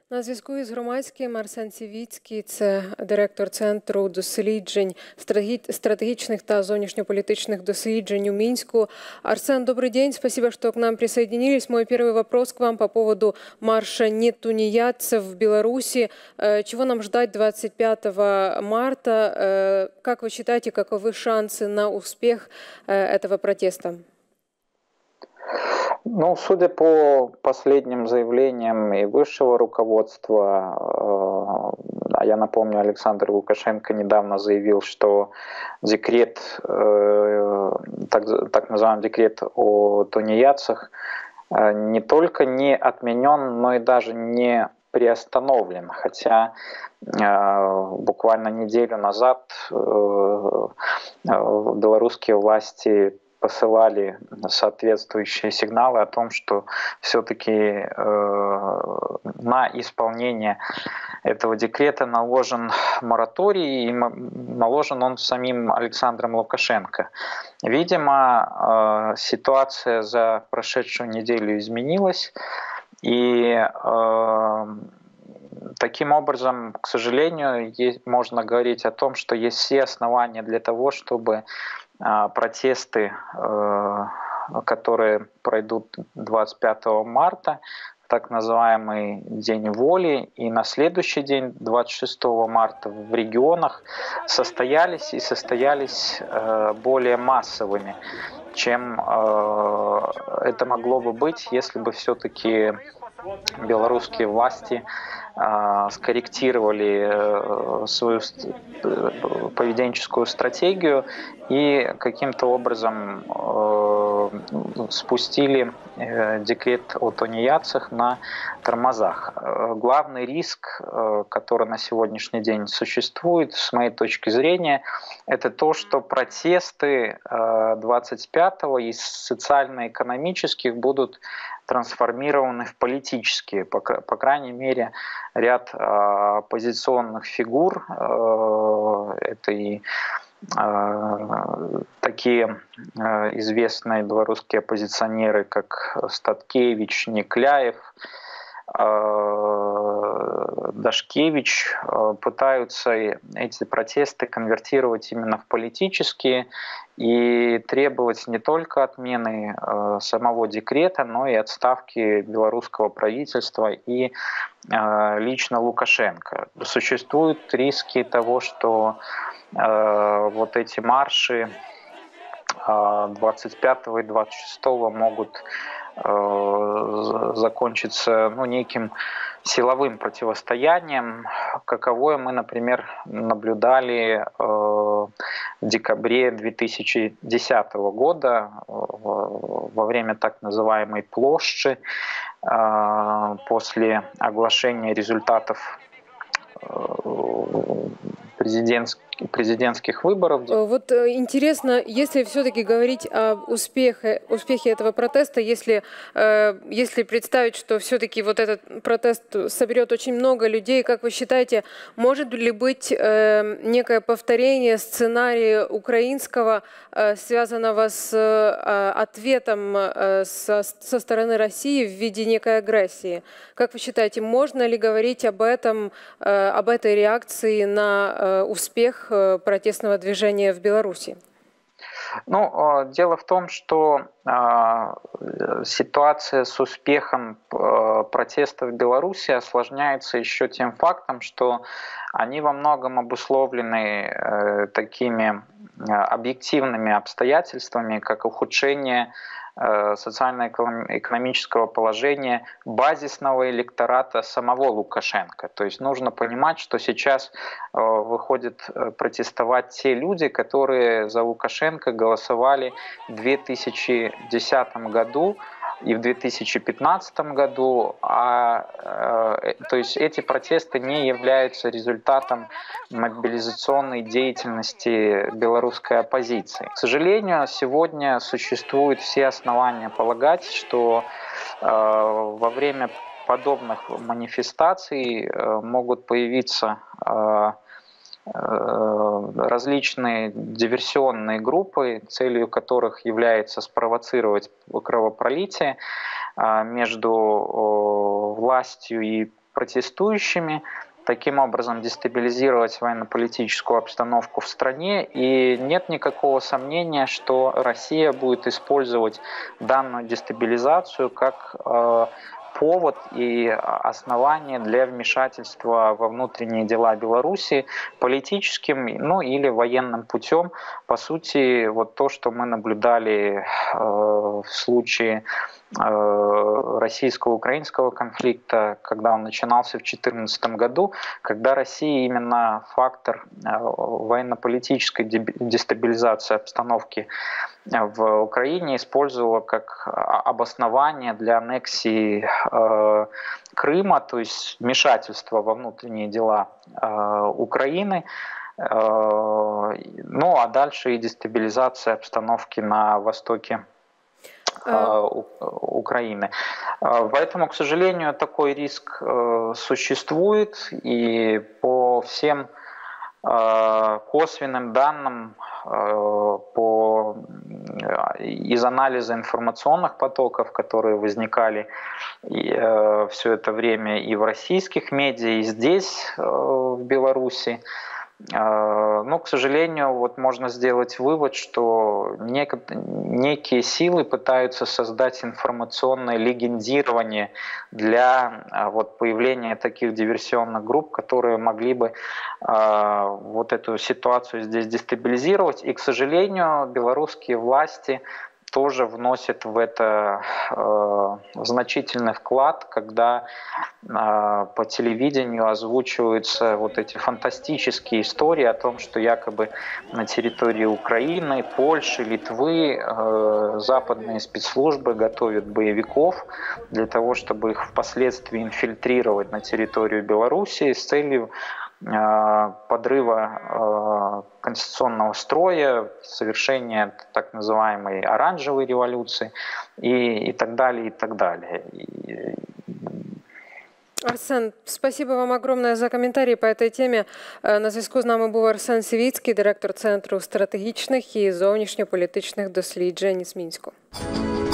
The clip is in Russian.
На зв'язку із громадським Арсен Сівіцький, це директор Центру досліджень стратегічных та зовнішньополитичных досліджень у Минску. Арсен, добрый день, спасибо, что к нам присоединились. Мой первый вопрос к вам по поводу марша нетунеядцев в Беларуси. Чего нам ждать 25 марта? Как вы считаете, каковы шансы на успех этого протеста? Ну, судя по последним заявлениям и высшего руководства, а я напомню, Александр Лукашенко недавно заявил, что декрет, так называемый декрет о тунеядцах, не только не отменен, но и даже не приостановлен. Хотя буквально неделю назад белорусские власти посылали соответствующие сигналы о том, что все-таки на исполнение этого декрета наложен мораторий, и наложен он самим Александром Лукашенко. Видимо, ситуация за прошедшую неделю изменилась, и таким образом, к сожалению, можно говорить о том, что есть все основания для того, чтобы протесты, которые пройдут 25 марта, так называемый День воли, и на следующий день, 26 марта, в регионах состоялись более массовыми, чем это могло бы быть, если бы все-таки белорусские власти скорректировали свою поведенческую стратегию и каким-то образом спустили декрет о тунеядцах на тормозах. Главный риск, который на сегодняшний день существует, с моей точки зрения, это то, что протесты 25-го из социально-экономических будут трансформированы в политические. По крайней мере, ряд оппозиционных фигур, это и такие известные белорусские оппозиционеры, как Статкевич, Некляев, Дашкевич, пытаются эти протесты конвертировать именно в политические и требовать не только отмены самого декрета, но и отставки белорусского правительства и лично Лукашенко. Существуют риски того, что вот эти марши 25 и 26 могут закончиться неким силовым противостоянием, каковое мы, например, наблюдали в декабре 2010 года во время так называемой площади после оглашения результатов президентских выборов. Вот интересно, если все-таки говорить об успехе этого протеста, если представить, что все-таки вот этот протест соберет очень много людей, как вы считаете, может ли быть некое повторение сценария украинского, связанного с ответом со стороны России в виде некой агрессии? Как вы считаете, можно ли говорить об этом, об этой реакции на успех протестного движения в Беларуси? Ну, дело в том, что ситуация с успехом протеста в Беларуси осложняется еще тем фактом, что они во многом обусловлены такими объективными обстоятельствами, как ухудшение социально-экономического положения базисного электората самого Лукашенко. То есть нужно понимать, что сейчас выходят протестовать те люди, которые за Лукашенко голосовали в 2010 году и в 2015 году, то есть эти протесты не являются результатом мобилизационной деятельности белорусской оппозиции. К сожалению, сегодня существуют все основания полагать, что во время подобных манифестаций могут появиться различные диверсионные группы, целью которых является спровоцировать кровопролитие между властью и протестующими, таким образом дестабилизировать военно-политическую обстановку в стране. И нет никакого сомнения, что Россия будет использовать данную дестабилизацию как повод и основание для вмешательства во внутренние дела Беларуси политическим, ну или военным путем. По сути, вот то, что мы наблюдали в случае российско-украинского конфликта, когда он начинался в 2014 году, когда Россия именно фактор военно-политической дестабилизации обстановки в Украине использовала как обоснование для аннексии Крыма, то есть вмешательства во внутренние дела Украины, ну а дальше и дестабилизация обстановки на востоке Украины. Поэтому, к сожалению, такой риск существует, и по всем косвенным данным из анализа информационных потоков, которые возникали все это время и в российских медиа, и здесь, в Беларуси, но, к сожалению, вот можно сделать вывод, что некие силы пытаются создать информационное легендирование для вот появления таких диверсионных групп, которые могли бы вот эту ситуацию здесь дестабилизировать. И, к сожалению, белорусские власти тоже вносят в это значительный вклад, когда по телевидению озвучиваются вот эти фантастические истории о том, что якобы на территории Украины, Польши, Литвы западные спецслужбы готовят боевиков для того, чтобы их впоследствии инфильтрировать на территорию Белоруссии с целью подрыва конституционного строя, совершения так называемой оранжевой революции и так далее, и так далее. Арсен, спасибо вам огромное за коментарі по этой темі. На зв'язку з нами був Арсен Сівіцький, директор Центру стратегічних і зовнішньополітичних досліджень з Мінську.